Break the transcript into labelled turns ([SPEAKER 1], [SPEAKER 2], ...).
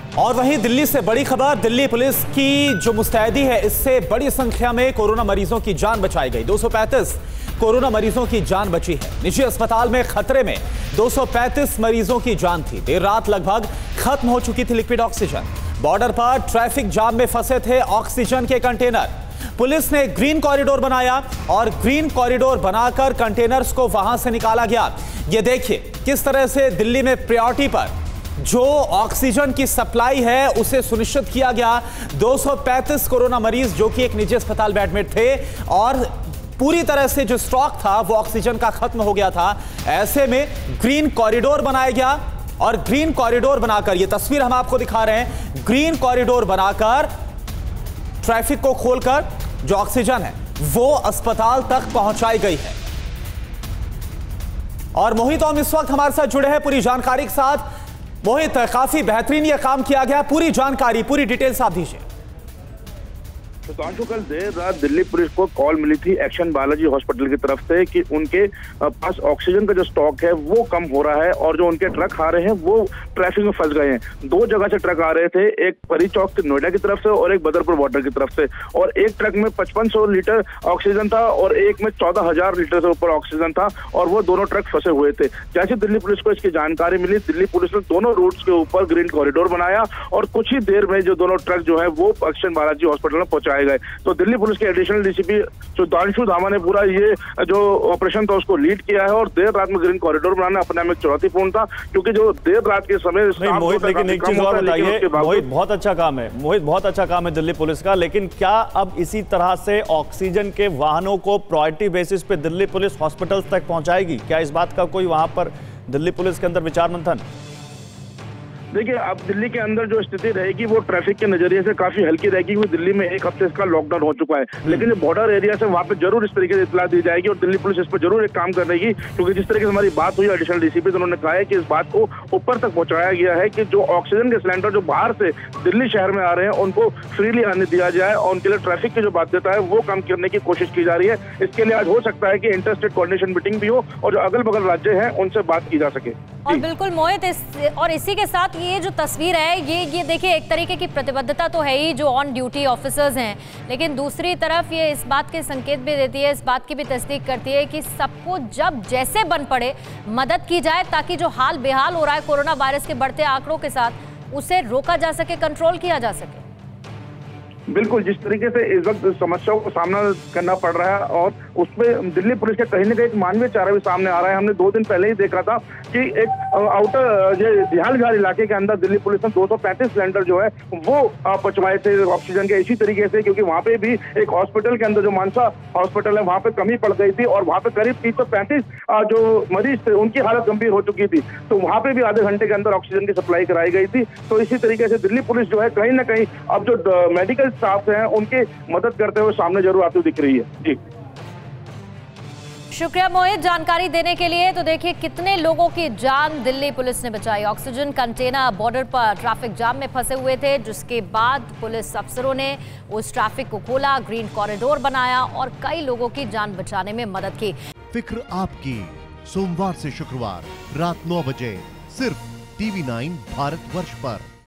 [SPEAKER 1] और वहीं दिल्ली से बड़ी खबर, दिल्ली पुलिस की जो मुस्तैदी है, इससे बड़ी संख्या में कोरोना मरीजों की जान बचाई गई। 235 कोरोना मरीजों की जान बची है। निजी अस्पताल में खतरे में 235 मरीजों की जान थी। देर रात लगभग खत्म हो चुकी थी लिक्विड ऑक्सीजन। बॉर्डर पर ट्रैफिक जाम में फंसे थे ऑक्सीजन के कंटेनर। पुलिस ने ग्रीन कॉरिडोर बनाया और ग्रीन कॉरिडोर बनाकर कंटेनर्स को वहां से निकाला गया। ये देखिए किस तरह से दिल्ली में प्रायोरिटी पर जो ऑक्सीजन की सप्लाई है उसे सुनिश्चित किया गया। 235 कोरोना मरीज जो कि एक निजी अस्पताल में एडमिट थे और पूरी तरह से जो स्टॉक था वो ऑक्सीजन का खत्म हो गया था। ऐसे में ग्रीन कॉरिडोर बनाया गया और ग्रीन कॉरिडोर बनाकर, ये तस्वीर हम आपको दिखा रहे हैं, ग्रीन कॉरिडोर बनाकर ट्रैफिक को खोलकर जो ऑक्सीजन है वो अस्पताल तक पहुंचाई गई है। और मोहित हम इस वक्त हमारे साथ जुड़े हैं पूरी जानकारी के साथ। मोहित, काफी बेहतरीन यह काम किया गया, पूरी जानकारी, पूरी डिटेल्स आप दीजिए।
[SPEAKER 2] तो कल देर रात दिल्ली पुलिस को कॉल मिली थी एक्शन बालाजी हॉस्पिटल की तरफ से कि उनके पास ऑक्सीजन का जो स्टॉक है वो कम हो रहा है और जो उनके ट्रक आ रहे हैं वो ट्रैफिक में फंस गए हैं। दो जगह से ट्रक आ रहे थे, एक परी चौक से नोएडा की तरफ से और एक बदरपुर बॉर्डर की तरफ से। और एक ट्रक में 5500 लीटर ऑक्सीजन था और एक में 14,000 लीटर से ऊपर ऑक्सीजन था और वो दोनों ट्रक फंसे हुए थे। जैसे दिल्ली पुलिस को इसकी जानकारी मिली, दिल्ली पुलिस ने दोनों रूट्स के ऊपर ग्रीन कॉरिडोर बनाया और कुछ ही देर में जो दोनों ट्रक जो है वो एक्शन बालाजी हॉस्पिटल में पहुंचाए गए। तो दिल्ली पुलिस के एडिशनल डीसीपी सुधांशु धामा ने पूरा ये जो ऑपरेशन था उसको लीड किया है। और देर रात में ग्रीन कॉरिडोर बनाना अपने में चुनौतीपूर्ण था, क्योंकि जो देर रात के समय
[SPEAKER 1] मोहित, लेकिन एक चीज और बताइए मोहित, बहुत अच्छा काम है मोहित, बहुत अच्छा काम है दिल्ली पुलिस का, लेकिन क्या अब इसी तरह से ऑक्सीजन के वाहनों को प्रायोरिटी बेसिस पे दिल्ली पुलिस हॉस्पिटल्स तक पहुंचाएगी? क्या इस बात का कोई वहां पर दिल्ली पुलिस के अंदर विचार मंथन?
[SPEAKER 2] देखिए, अब दिल्ली के अंदर जो स्थिति रहेगी वो ट्रैफिक के नजरिए से काफी हल्की रहेगी, क्योंकि दिल्ली में एक हफ्ते इसका लॉकडाउन हो चुका है। लेकिन जो बॉर्डर एरिया से वहां पे जरूर इस तरीके से इत्तला दी जाएगी और दिल्ली पुलिस इस पर जरूर एक काम करेगी, क्योंकि जिस तरीके से हमारी बात हुई एडिशनल डीसीपी, तो उन्होंने कहा है कि इस बात को ऊपर तक पहुंचाया गया है कि जो ऑक्सीजन के सिलेंडर जो बाहर से दिल्ली शहर में आ रहे हैं उनको फ्रीली आने दिया जाए और उनके लिए ट्रैफिक की जो बाध्यता है वो कम करने की कोशिश की जा रही है। इसके लिए आज हो सकता है कि इंटर स्टेट कोऑर्डिनेशन मीटिंग भी हो और जो अगल बगल राज्य हैं उनसे बात की जा सके।
[SPEAKER 3] और बिल्कुल मोहित, और इसी के साथ ये जो तस्वीर है ये देखिए, एक तरीके की प्रतिबद्धता तो है ही जो ऑन ड्यूटी ऑफिसर्स हैं, लेकिन दूसरी तरफ ये इस बात के संकेत भी देती है, इस बात की भी तस्दीक करती है कि सबको जब जैसे बन पड़े मदद की जाए, ताकि जो हाल बेहाल हो रहा है कोरोना वायरस के बढ़ते आंकड़ों के साथ उसे रोका जा सके, कंट्रोल किया जा सके।
[SPEAKER 2] बिल्कुल, जिस तरीके से इस वक्त समस्याओं को सामना करना पड़ रहा है और उसमें दिल्ली पुलिस के कहीं न कहीं एक मानवीय चेहरा भी सामने आ रहा है। हमने 2 दिन पहले ही देखा था कि एक आउटर दिहालगढ़ इलाके के अंदर दिल्ली पुलिस ने 235 सिलेंडर जो है वो पहुंचवाए थे ऑक्सीजन के, इसी तरीके से, क्योंकि वहां पे भी एक हॉस्पिटल के अंदर जो मानसा हॉस्पिटल है वहां पे कमी पड़ गई थी और वहां पे करीब 335 जो मरीज थे उनकी हालत गंभीर हो चुकी थी। तो वहां पे भी आधे घंटे के अंदर ऑक्सीजन की सप्लाई कराई गई थी। तो इसी तरीके से दिल्ली पुलिस जो है कहीं ना कहीं अब जो मेडिकल स्टाफ हैं उनकी मदद करते हुए सामने जरूर आती हुई दिख रही है। जी
[SPEAKER 3] शुक्रिया मोहित जानकारी देने के लिए। तो देखिए कितने लोगों की जान दिल्ली पुलिस ने बचाई। ऑक्सीजन कंटेनर बॉर्डर पर ट्रैफिक जाम में फंसे हुए थे, जिसके बाद पुलिस अफसरों ने उस ट्रैफिक को खोला, ग्रीन कॉरिडोर बनाया और कई लोगों की जान बचाने में मदद की।
[SPEAKER 4] फिक्र आपकी, सोमवार से शुक्रवार रात 9 बजे सिर्फ TV9 भारतवर्ष पर।